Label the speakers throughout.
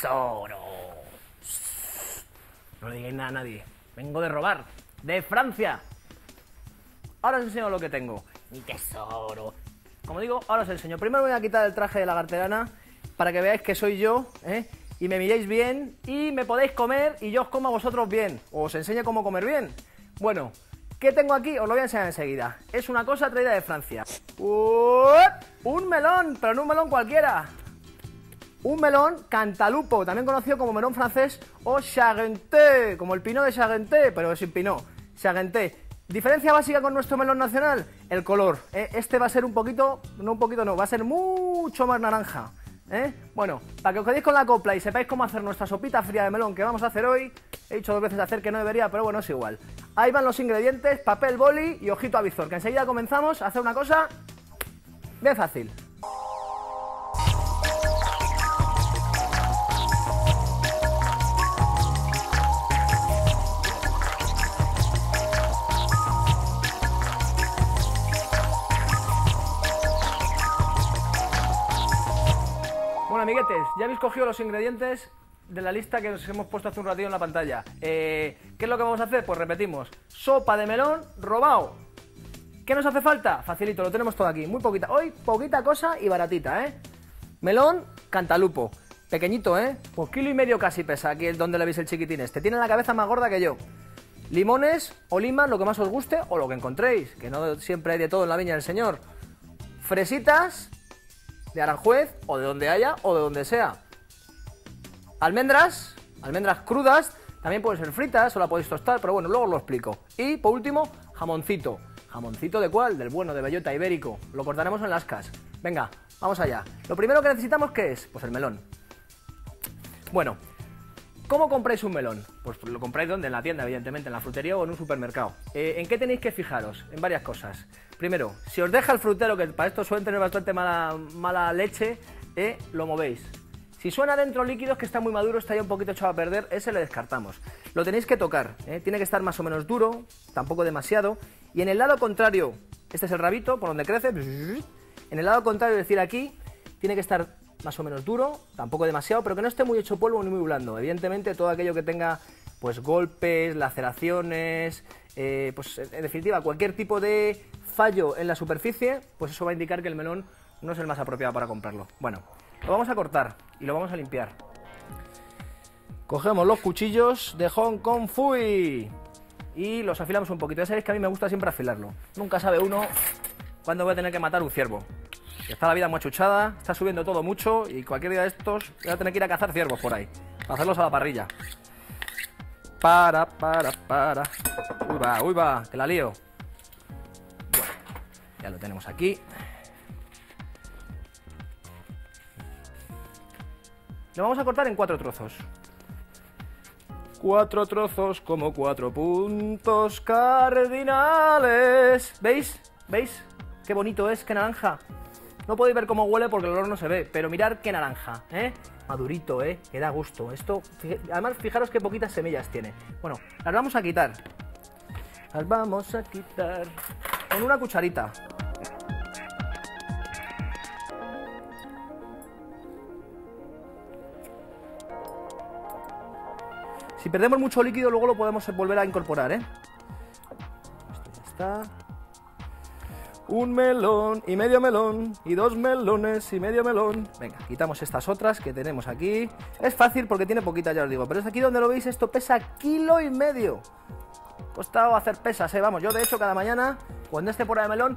Speaker 1: tesoro. No le digáis nada a nadie. Vengo de robar. De Francia. Ahora os enseño lo que tengo. Mi tesoro. Como digo, ahora os enseño. Primero voy a quitar el traje de la lagarterana para que veáis que soy yo, y me miréis bien y me podéis comer y yo os como a vosotros bien. O os enseño cómo comer bien. Bueno, ¿qué tengo aquí? Os lo voy a enseñar enseguida. Es una cosa traída de Francia. Un melón, pero no un melón cualquiera. Un melón cantalupo, también conocido como melón francés o charentais, como el pinot de Charentais, pero sin pinot. Charentais. ¿Diferencia básica con nuestro melón nacional? El color. Este va a ser un poquito, no un poquito no, va a ser mucho más naranja. Bueno, para que os quedéis con la copla y sepáis cómo hacer nuestra sopita fría de melón que vamos a hacer hoy, he dicho 2 veces hacer que no debería, pero bueno, es igual. Ahí van los ingredientes, papel, boli y ojito avizor, que enseguida comenzamos a hacer una cosa bien fácil. Bueno, amiguetes, ya habéis cogido los ingredientes de la lista que os hemos puesto hace un ratito en la pantalla. ¿Qué es lo que vamos a hacer? Pues repetimos. Sopa de melón robado. ¿Qué nos hace falta? Facilito, lo tenemos todo aquí. Muy poquita. Hoy, poquita cosa y baratita, Melón cantalupo. Pequeñito, Pues 1,5 kilos casi pesa aquí donde le veis el chiquitín este. Tiene la cabeza más gorda que yo. Limones o limas, lo que más os guste o lo que encontréis. Que no siempre hay de todo en la viña del señor. Fresitas de Aranjuez, o de donde haya, o de donde sea. Almendras crudas, también pueden ser fritas, o la podéis tostar, pero bueno, luego os lo explico. Y, por último, jamoncito. ¿Jamoncito de cuál? Del bueno, de bellota ibérico. Lo cortaremos en lascas. Venga, vamos allá. Lo primero que necesitamos, ¿qué es? Pues el melón. Bueno, ¿cómo compráis un melón? Pues lo compráis ¿dónde? En la tienda, evidentemente, en la frutería o en un supermercado. ¿En qué tenéis que fijaros? En varias cosas. Primero, si os deja el frutero, que para esto suelen tener bastante mala leche, lo movéis. Si suena dentro líquidos que está muy maduro, está ya un poquito echado a perder, ese le descartamos. Lo tenéis que tocar, tiene que estar más o menos duro, tampoco demasiado. Y en el lado contrario, este es el rabito, por donde crece, en el lado contrario, es decir, aquí, tiene que estar más o menos duro, tampoco demasiado, pero que no esté muy hecho polvo ni muy blando. Evidentemente, todo aquello que tenga pues golpes, laceraciones, pues en definitiva, cualquier tipo de fallo en la superficie, pues eso va a indicar que el melón no es el más apropiado para comprarlo. Bueno, lo vamos a cortar y lo vamos a limpiar. Cogemos los cuchillos de Hong Kong Fui y los afilamos un poquito. Ya sabéis que a mí me gusta siempre afilarlo. Nunca sabe uno cuándo voy a tener que matar un ciervo. Está la vida muy achuchada, está subiendo todo mucho y cualquier día de estos voy a tener que ir a cazar ciervos por ahí, para hacerlos a la parrilla. Para. Uy va, que la lío. Bueno, ya lo tenemos aquí. Lo vamos a cortar en 4 trozos. 4 trozos como 4 puntos cardinales. ¿Veis? ¿Veis? Qué bonito es, qué naranja. No podéis ver cómo huele porque el olor no se ve, pero mirad qué naranja, madurito, que da gusto. Esto, además, fijaros qué poquitas semillas tiene. Bueno, las vamos a quitar. Las vamos a quitar con una cucharita. Si perdemos mucho líquido, luego lo podemos volver a incorporar, Esto ya está. Un melón y medio melón, y 2 melones y medio melón. Venga, quitamos estas otras que tenemos aquí. Es fácil porque tiene poquita, ya os digo. Pero es aquí donde lo veis, esto pesa 1,5 kilos. Costado hacer pesas, Vamos, yo de hecho cada mañana, cuando esté por ahí de melón,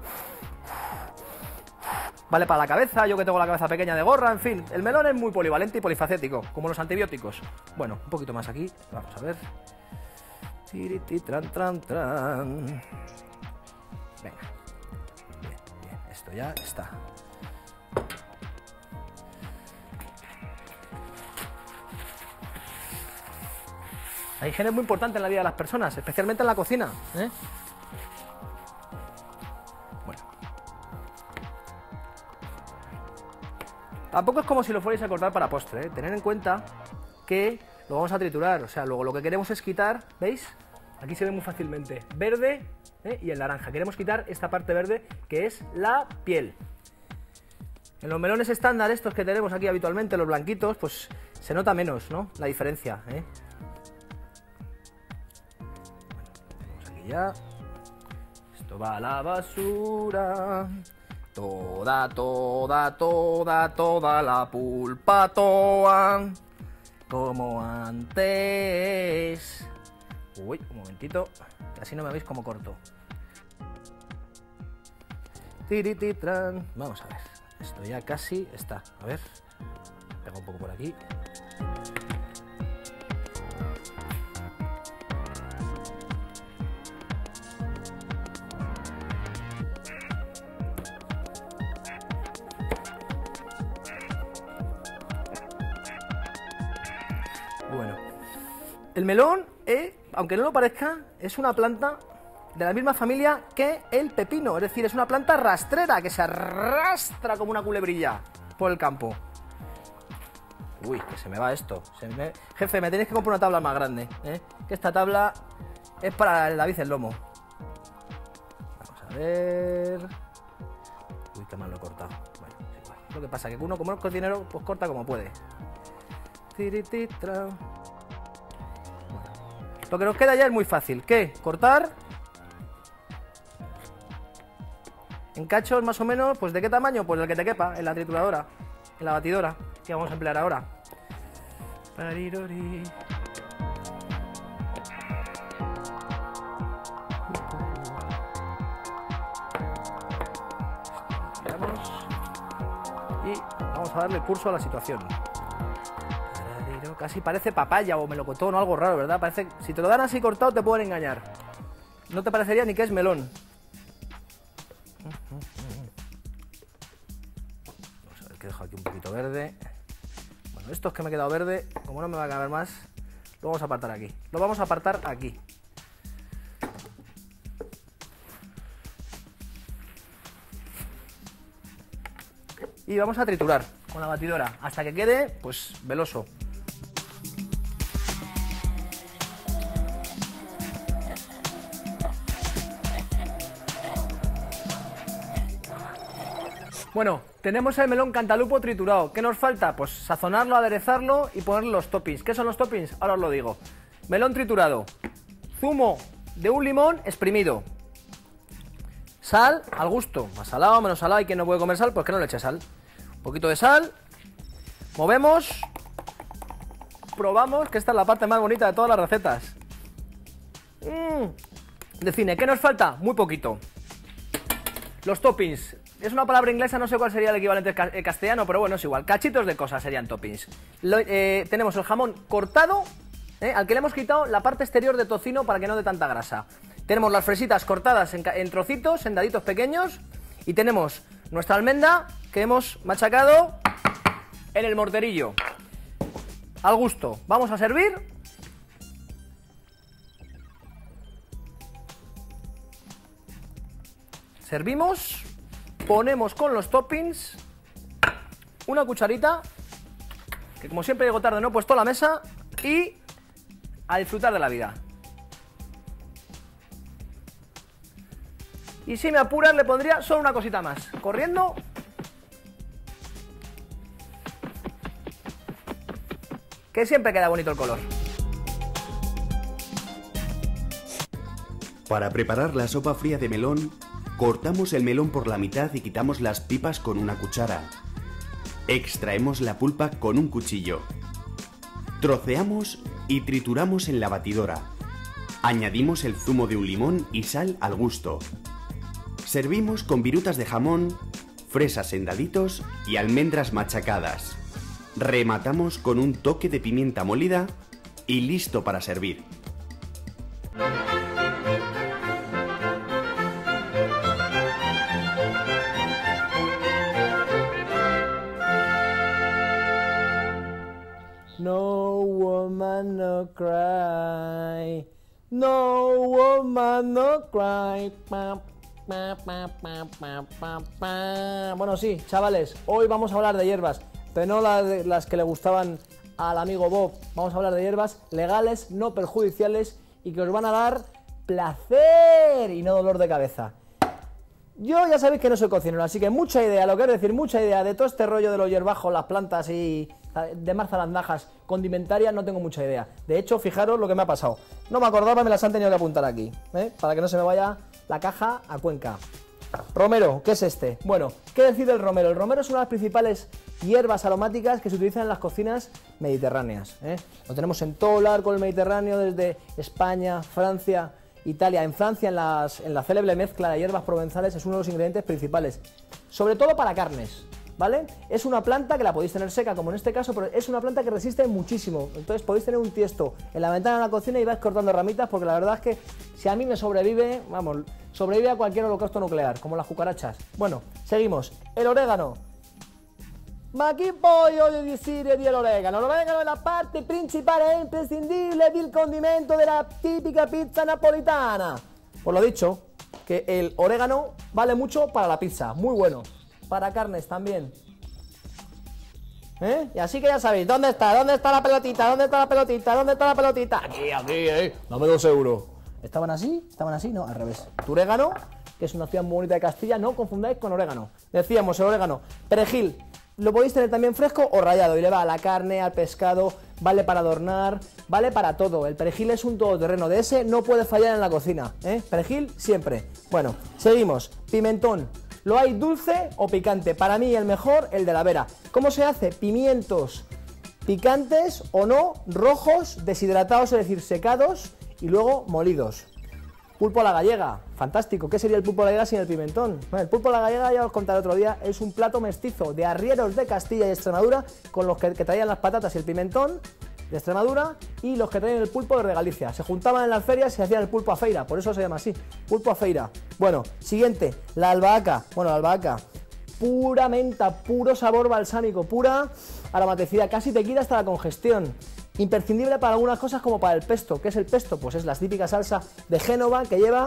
Speaker 1: vale para la cabeza, yo que tengo la cabeza pequeña de gorra, en fin. El melón es muy polivalente y polifacético, como los antibióticos. Bueno, un poquito más aquí, vamos a ver. Tiriti, tran. Venga. Bien, esto ya está. La higiene es muy importante en la vida de las personas, especialmente en la cocina, Bueno. Tampoco es como si lo fuerais a cortar para postre, Tened en cuenta que lo vamos a triturar, o sea, luego lo que queremos es quitar, ¿veis? Aquí se ve muy fácilmente, verde, y el naranja. Queremos quitar esta parte verde que es la piel. En los melones estándar, estos que tenemos aquí habitualmente, los blanquitos, pues se nota menos, ¿no? La diferencia, ¿eh? Vamos aquí ya. Esto va a la basura. Toda la pulpa toa. Como antes. Uy, un momentito. Que así no me veis como corto. Tirititran. Vamos a ver. Esto ya casi está. A ver. Pega un poco por aquí. Bueno. El melón, aunque no lo parezca, es una planta de la misma familia que el pepino, es decir, es una planta rastrera que se arrastra como una culebrilla por el campo. Uy, que se me va esto. Jefe, me tenéis que comprar una tabla más grande, ¿eh? Que esta tabla es para el David el lomo. Vamos a ver. Uy, qué mal lo he cortado. Bueno, es igual. Lo que pasa es que uno, como es cocinero, pues corta como puede. Tirititra. Bueno. Lo que nos queda ya es muy fácil. ¿Qué? Cortar en cachos más o menos, pues ¿de qué tamaño? Pues el que te quepa, en la trituradora, en la batidora, que vamos a emplear ahora. Y vamos a darle curso a la situación. Casi parece papaya o melocotón o algo raro, ¿verdad? Parece, si te lo dan así cortado te pueden engañar. No te parecería ni que es melón. Vamos a ver que dejo aquí un poquito verde. Bueno, estos que me he quedado verde, como no me va a caber más, lo vamos a apartar aquí. Lo vamos a apartar aquí. Y vamos a triturar con la batidora hasta que quede, pues, veloso. Bueno, tenemos el melón cantalupo triturado. ¿Qué nos falta? Pues sazonarlo, aderezarlo y ponerle los toppings. ¿Qué son los toppings? Ahora os lo digo. Melón triturado, zumo de un limón exprimido, sal al gusto, más salado, menos salado. Hay quien no puede comer sal, pues que no le eche sal. Un poquito de sal, movemos, probamos, que esta es la parte más bonita de todas las recetas. De cine, ¿qué nos falta? Muy poquito. Los toppings. Es una palabra inglesa, no sé cuál sería el equivalente castellano, pero bueno, es igual. Cachitos de cosas serían toppings. Tenemos el jamón cortado, al que le hemos quitado la parte exterior de tocino para que no dé tanta grasa. Tenemos las fresitas cortadas en trocitos, en daditos pequeños. Y tenemos nuestra almendra que hemos machacado en el morterillo. Al gusto. Vamos a servir. Servimos. Ponemos con los toppings una cucharita, que como siempre llego tarde no he puesto a la mesa, y a disfrutar de la vida. Y si me apuras le pondría solo una cosita más, corriendo. Que siempre queda bonito el color.
Speaker 2: Para preparar la sopa fría de melón, cortamos el melón por la mitad y quitamos las pipas con una cuchara. Extraemos la pulpa con un cuchillo. Troceamos y trituramos en la batidora. Añadimos el zumo de un limón y sal al gusto. Servimos con virutas de jamón, fresas en daditos y almendras machacadas. Rematamos con un toque de pimienta molida y listo para servir.
Speaker 1: No woman no cry, no woman no cry. Bueno, sí, chavales, hoy vamos a hablar de hierbas, pero no las que le gustaban al amigo Bob. Vamos a hablar de hierbas legales, no perjudiciales y que os van a dar placer y no dolor de cabeza. Yo ya sabéis que no soy cocinero, así que mucha idea, lo que quiero decir, mucha idea de todo este rollo de los hierbajos, las plantas y de marzalandajas condimentarias, no tengo mucha idea. De hecho, fijaros lo que me ha pasado. No me acordaba, me las han tenido que apuntar aquí, para que no se me vaya la caja a Cuenca. Romero, ¿qué es este? Bueno, ¿qué decir del romero? El romero es una de las principales hierbas aromáticas que se utilizan en las cocinas mediterráneas. Lo tenemos en todo el arco del Mediterráneo, desde España, Francia, Italia. En Francia, en la célebre mezcla de hierbas provenzales, es uno de los ingredientes principales, sobre todo para carnes, ¿vale? Es una planta que la podéis tener seca, como en este caso, pero es una planta que resiste muchísimo. Entonces podéis tener un tiesto en la ventana de la cocina y vais cortando ramitas, porque la verdad es que si a mí me sobrevive, vamos, sobrevive a cualquier holocausto nuclear, como las cucarachas. Bueno, seguimos. El orégano. Ma chi poi voglio dire di l'orégano? L'orégano è la parte principale e imprescindible del condimento de la típica pizza napolitana. Pues lo dicho, que el orégano vale mucho para la pizza, muy bueno. Para carnes también. Y así que ya sabéis, ¿dónde está la pelotita? ¿Dónde está la pelotita? ¿Dónde está la pelotita? Aquí, dame 2 euros. ¿Estaban así? ¿Estaban así? No, al revés. Turégano, que es una ciudad muy bonita de Castilla, no confundáis con orégano. Decíamos, el orégano. Perejil, lo podéis tener también fresco o rallado, y le va a la carne, al pescado, vale para adornar, vale para todo. El perejil es un todoterreno, de ese no puede fallar en la cocina, Perejil siempre. Bueno, seguimos. Pimentón. Lo hay dulce o picante. Para mí el mejor, el de la Vera. ¿Cómo se hace? Pimientos picantes o no, rojos, deshidratados, es decir, secados, y luego molidos. Pulpo a la gallega, fantástico. ¿Qué sería el pulpo a la gallega sin el pimentón? Bueno, el pulpo a la gallega, ya os contaré otro día, es un plato mestizo de arrieros de Castilla y Extremadura, con los que traían las patatas y el pimentón de Extremadura, y los que traían el pulpo de Galicia. Se juntaban en las ferias y hacían el pulpo a feira, por eso se llama así, pulpo a feira. Bueno, siguiente, la albahaca. Bueno, la albahaca, pura menta, puro sabor balsámico, pura aromaticidad, casi te quita hasta la congestión. Imprescindible para algunas cosas, como para el pesto. ¿Qué es el pesto? Pues es la típica salsa de Génova que lleva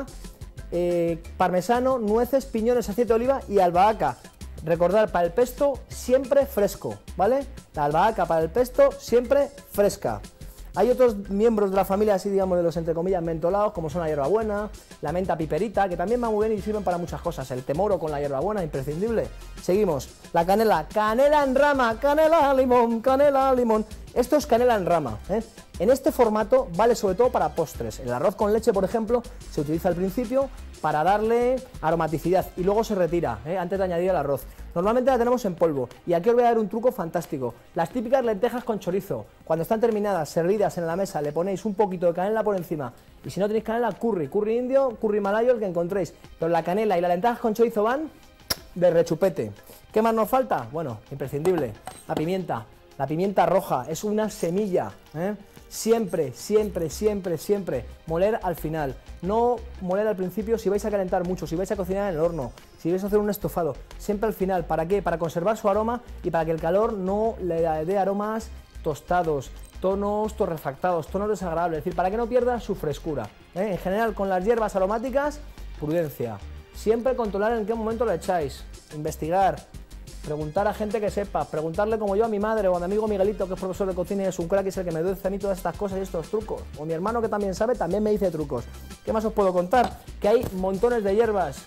Speaker 1: parmesano, nueces, piñones, aceite de oliva y albahaca. Recordar, para el pesto siempre fresco, ¿vale? La albahaca para el pesto siempre fresca. Hay otros miembros de la familia, así digamos, de los entre comillas mentolados, como son la hierbabuena, la menta piperita, que también va muy bien y sirven para muchas cosas. El temoro con la hierbabuena, imprescindible. Seguimos. La canela. Canela en rama, canela limón, canela limón. Esto es canela en rama, En este formato vale sobre todo para postres. El arroz con leche, por ejemplo, se utiliza al principio para darle aromaticidad y luego se retira, antes de añadir el arroz. Normalmente la tenemos en polvo, y aquí os voy a dar un truco fantástico. Las típicas lentejas con chorizo, cuando están terminadas, servidas en la mesa, le ponéis un poquito de canela por encima, y si no tenéis canela, curry indio, curry malayo, el que encontréis. Pero la canela y las lentejas con chorizo van de rechupete. ¿Qué más nos falta? Bueno, imprescindible, la pimienta roja, es una semilla, Siempre, siempre, siempre, siempre moler al final, no moler al principio si vais a calentar mucho, si vais a cocinar en el horno, si vais a hacer un estofado, siempre al final. ¿Para qué? Para conservar su aroma y para que el calor no le dé aromas tostados, tonos torrefactados, tonos desagradables, es decir, para que no pierda su frescura. En general, con las hierbas aromáticas, prudencia, siempre controlar en qué momento lo echáis, investigar. Preguntar a gente que sepa, preguntarle como yo a mi madre o a mi amigo Miguelito, que es profesor de cocina y es un crack, y es el que me dice a mí todas estas cosas y estos trucos. O mi hermano, que también sabe, también me dice trucos. ¿Qué más os puedo contar? Que hay montones de hierbas.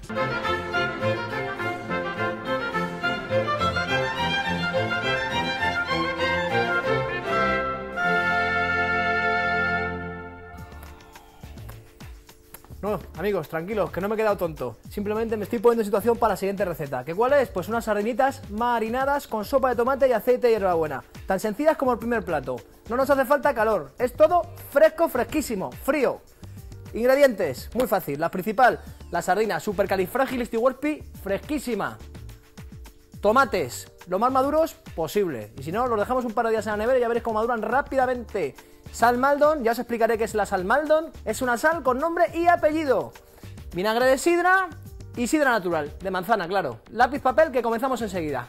Speaker 1: No, amigos, tranquilos, que no me he quedado tonto. Simplemente me estoy poniendo en situación para la siguiente receta. ¿Qué cuál es? Pues unas sardinitas marinadas con sopa de tomate y aceite de hierbabuena. Tan sencillas como el primer plato. No nos hace falta calor, es todo fresco, fresquísimo, frío. Ingredientes, muy fácil. La principal, la sardina supercalifragilisticexpialidocious, fresquísima. Tomates, lo más maduros posible. Y si no, los dejamos un par de días en la nevera y ya veréis cómo maduran rápidamente. Sal Maldon, ya os explicaré qué es la sal Maldon. Es una sal con nombre y apellido. Vinagre de sidra y sidra natural, de manzana, claro. Lápiz, papel, que comenzamos enseguida.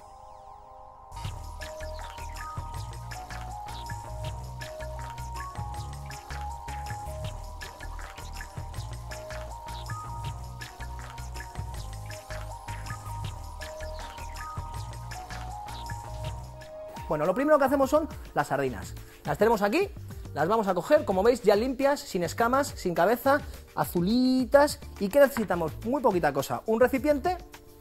Speaker 1: Bueno, lo primero que hacemos son las sardinas. Las tenemos aquí, las vamos a coger, como veis, ya limpias, sin escamas, sin cabeza, azulitas. ¿Y qué necesitamos? Muy poquita cosa. Un recipiente,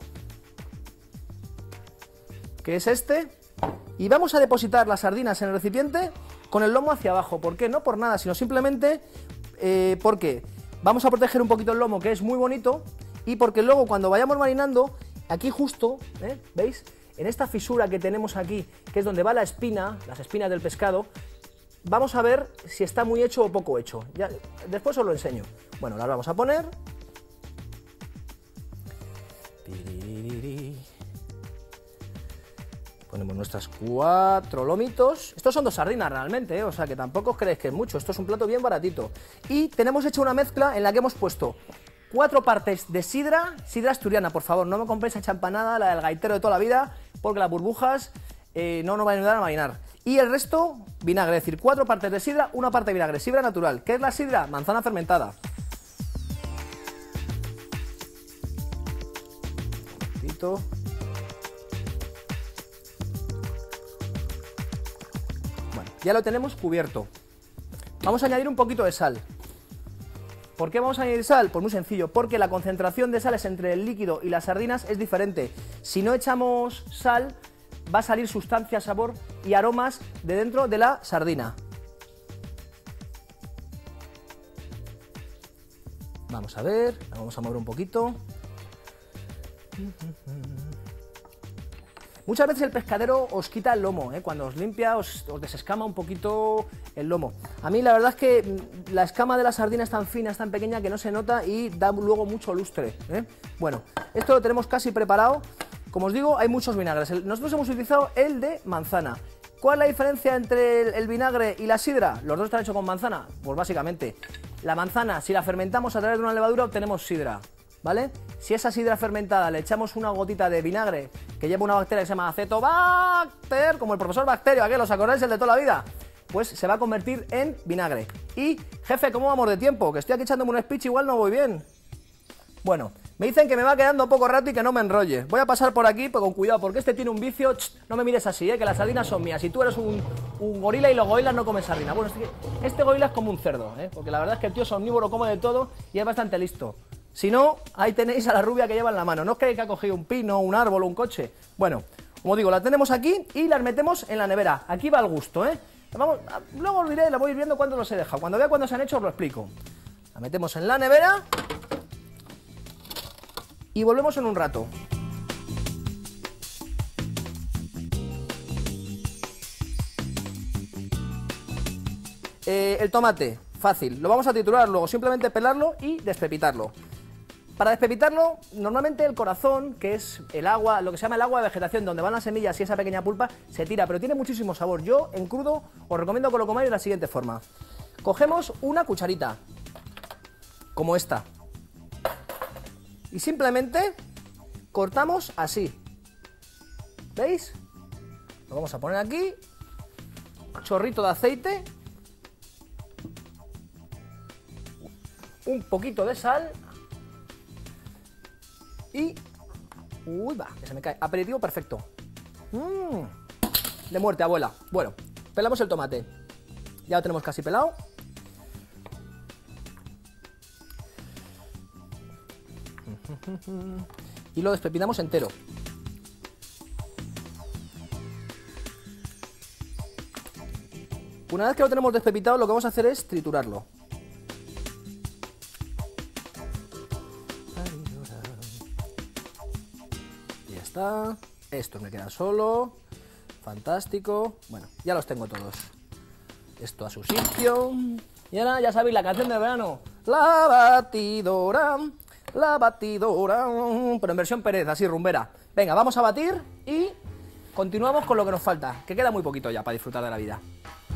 Speaker 1: que es este, y vamos a depositar las sardinas en el recipiente con el lomo hacia abajo. ¿Por qué? No por nada, sino simplemente porque vamos a proteger un poquito el lomo, que es muy bonito, y porque luego cuando vayamos marinando, aquí justo, ¿veis? En esta fisura que tenemos aquí, que es donde va la espina, las espinas del pescado, vamos a ver si está muy hecho o poco hecho. Ya, después os lo enseño. Bueno, las vamos a poner. Ponemos nuestras 4 lomitos. Estos son 2 sardinas realmente, o sea que tampoco os creéis que es mucho. Esto es un plato bien baratito. Y tenemos hecho una mezcla en la que hemos puesto 4 partes de sidra asturiana. Por favor, no me compréis esa champanada, la del gaitero de toda la vida, porque las burbujas no nos van a ayudar a marinar. Y el resto, vinagre, es decir, 4 partes de sidra, 1 parte de vinagre, sidra natural. ¿Qué es la sidra? Manzana fermentada. Un poquito. Bueno, ya lo tenemos cubierto. Vamos a añadir un poquito de sal. ¿Por qué vamos a añadir sal? Pues muy sencillo, porque la concentración de sales entre el líquido y las sardinas es diferente. Si no echamos sal, va a salir sustancia, sabor y aromas de dentro de la sardina. Vamos a ver, vamos a mover un poquito. Muchas veces el pescadero os quita el lomo, cuando os limpia os desescama un poquito el lomo. A mí la verdad es que la escama de la sardina es tan fina, es tan pequeña que no se nota y da luego mucho lustre. Bueno, esto lo tenemos casi preparado. Como os digo, hay muchos vinagres. Nosotros hemos utilizado el de manzana. ¿Cuál es la diferencia entre el vinagre y la sidra? ¿Los dos están hechos con manzana? Pues básicamente, la manzana, si la fermentamos a través de una levadura, obtenemos sidra, ¿vale? Si esa sidra fermentada le echamos una gotita de vinagre que lleva una bacteria que se llama acetobacter, como el profesor Bacterio, ¿a qué os acordáis el de toda la vida? Pues se va a convertir en vinagre. Y, jefe, ¿cómo vamos de tiempo? Que estoy aquí echándome un speech, igual no voy bien. Bueno, me dicen que me va quedando poco rato y que no me enrolle. Voy a pasar por aquí, pero con cuidado, porque este tiene un vicio. No me mires así, que las sardinas son mías. Si tú eres un gorila y los gorilas no comen sardina. Bueno, este gorila es como un cerdo, porque la verdad es que el tío es omnívoro, come de todo y es bastante listo. Si no, ahí tenéis a la rubia que lleva en la mano. No os creéis que ha cogido un pino, un árbol o un coche. Bueno, como digo, la tenemos aquí y las metemos en la nevera. Aquí va al gusto, Vamos, luego os diré, la voy a ir viendo cuando los he dejado. Cuando vea cuándo se han hecho os lo explico. La metemos en la nevera y volvemos en un rato. El tomate, fácil, lo vamos a triturar luego, simplemente pelarlo y despepitarlo. Para despepitarlo, normalmente el corazón, que es el agua, lo que se llama el agua de vegetación, donde van las semillas y esa pequeña pulpa, se tira, pero tiene muchísimo sabor. Yo, en crudo, os recomiendo que lo comáis de la siguiente forma. Cogemos una cucharita, como esta, y simplemente cortamos así. ¿Veis? Lo vamos a poner aquí, chorrito de aceite, un poquito de sal y... uy, va, que se me cae. Aperitivo perfecto. De muerte, abuela. Bueno, pelamos el tomate. Ya lo tenemos casi pelado. Y lo despepinamos entero. Una vez que lo tenemos despepitado, lo que vamos a hacer es triturarlo. Ya está. Estos me quedan solo. Fantástico. Bueno, ya los tengo todos. Esto a su sitio. Y ahora ya sabéis la canción de verano. La batidora. La batidora. Pero en versión Pérez, así rumbera. Venga, vamos a batir y continuamos con lo que nos falta, que queda muy poquito ya para disfrutar de la vida.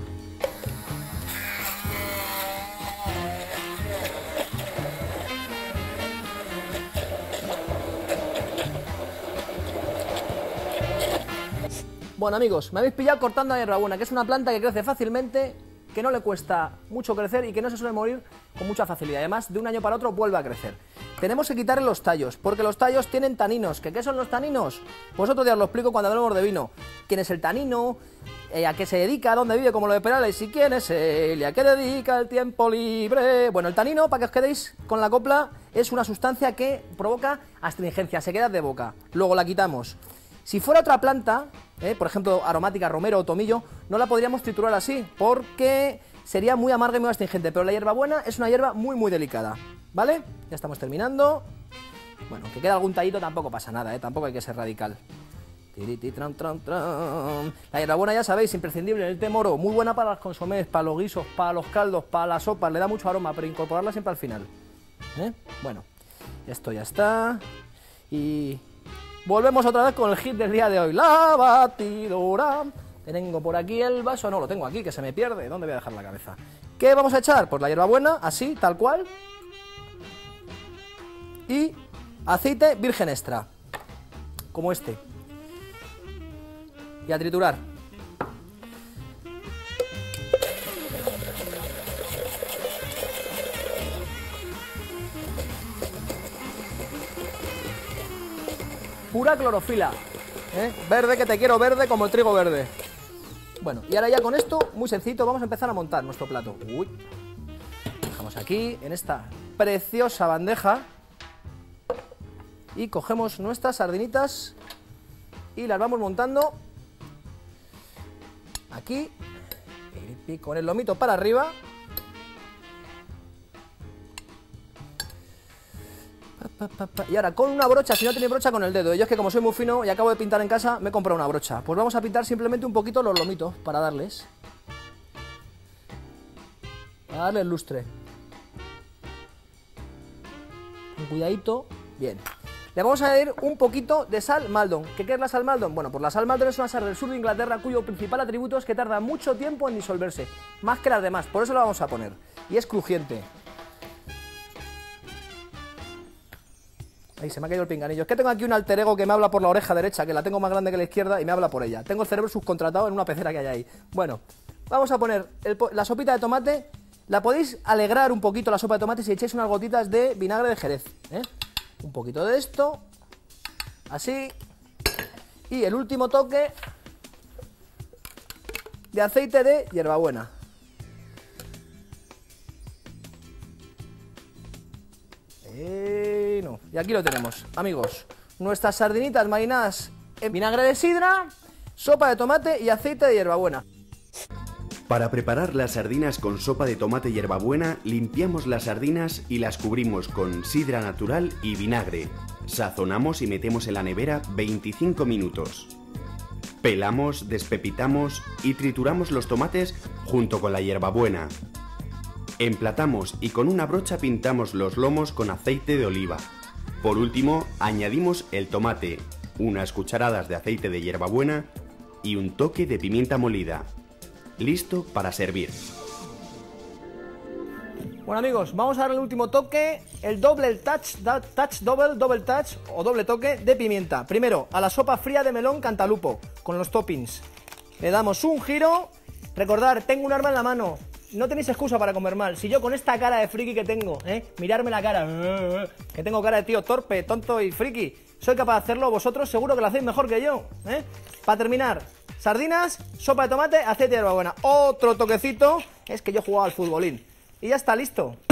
Speaker 1: Bueno, amigos, me habéis pillado cortando a hierbabuena, que es una planta que crece fácilmente, que no le cuesta mucho crecer y que no se suele morir con mucha facilidad. Además, de un año para otro vuelve a crecer. Tenemos que quitarle los tallos, porque los tallos tienen taninos. ¿Qué son los taninos? Pues otro día os lo explico cuando hablemos de vino. ¿Quién es el tanino? a qué se dedica, dónde vive, cómo lo de Perales y quién es él y a qué dedica el tiempo libre. Bueno, el tanino, para que os quedéis con la copla, es una sustancia que provoca astringencia, sequedad de boca. Luego la quitamos. Si fuera otra planta, por ejemplo, aromática, romero o tomillo, no la podríamos triturar así, porque sería muy amarga y muy astringente. Pero la hierbabuena es una hierba muy, muy delicada, ¿vale? Ya estamos terminando. Bueno, que queda algún tallito tampoco pasa nada, tampoco hay que ser radical. La hierbabuena, ya sabéis, imprescindible en el té moro, muy buena para los consomés, para los guisos, para los caldos, para las sopas, le da mucho aroma, pero incorporarla siempre al final. Bueno, esto ya está. Y volvemos otra vez con el hit del día de hoy, la batidora. Tengo por aquí el vaso, no, lo tengo aquí, que se me pierde. ¿Dónde voy a dejar la cabeza? ¿Qué vamos a echar? Pues la hierbabuena, así, tal cual. Y aceite virgen extra, como este. Y a triturar. Pura clorofila, verde, que te quiero verde como el trigo verde. Bueno, y ahora ya con esto, muy sencillo, vamos a empezar a montar nuestro plato. Uy. Dejamos aquí, en esta preciosa bandeja. Y cogemos nuestras sardinitas y las vamos montando aquí, y con el lomito para arriba. Y ahora con una brocha, si no tenéis brocha, con el dedo. Yo es que como soy muy fino y acabo de pintar en casa, me he comprado una brocha. Pues vamos a pintar simplemente un poquito los lomitos para darles lustre. Con cuidadito, bien. Le vamos a añadir un poquito de sal Maldon. ¿Qué es la sal Maldon? Bueno, pues la sal Maldon es una sal del sur de Inglaterra cuyo principal atributo es que tarda mucho tiempo en disolverse, más que las demás, por eso la vamos a poner. Y es crujiente. Ahí se me ha caído el pinganillo. Es que tengo aquí un alter ego que me habla por la oreja derecha, que la tengo más grande que la izquierda y me habla por ella. Tengo el cerebro subcontratado en una pecera que hay ahí. Bueno, vamos a poner la sopita de tomate. La podéis alegrar un poquito la sopa de tomate si echáis unas gotitas de vinagre de Jerez, Un poquito de esto, así, y el último toque de aceite de hierbabuena. No. Y aquí lo tenemos, amigos, nuestras sardinitas marinadas en vinagre de sidra, sopa de tomate y aceite de hierbabuena.
Speaker 2: Para preparar las sardinas con sopa de tomate y hierbabuena, limpiamos las sardinas y las cubrimos con sidra natural y vinagre. Sazonamos y metemos en la nevera 25 minutos. Pelamos, despepitamos y trituramos los tomates junto con la hierbabuena. Emplatamos y con una brocha pintamos los lomos con aceite de oliva. Por último, añadimos el tomate, unas cucharadas de aceite de hierbabuena y un toque de pimienta molida. Listo para servir.
Speaker 1: Bueno, amigos, vamos a dar el último toque, el doble touch o doble toque de pimienta. Primero, a la sopa fría de melón cantalupo, con los toppings. Le damos un giro. Recordad, tengo un arma en la mano. No tenéis excusa para comer mal. Si yo con esta cara de friki que tengo, mirarme la cara, que tengo cara de tío torpe, tonto y friki, soy capaz de hacerlo, vosotros seguro que lo hacéis mejor que yo, Para terminar, sardinas, sopa de tomate, aceite de hierbabuena. Otro toquecito, es que yo jugaba al futbolín. Y ya está listo.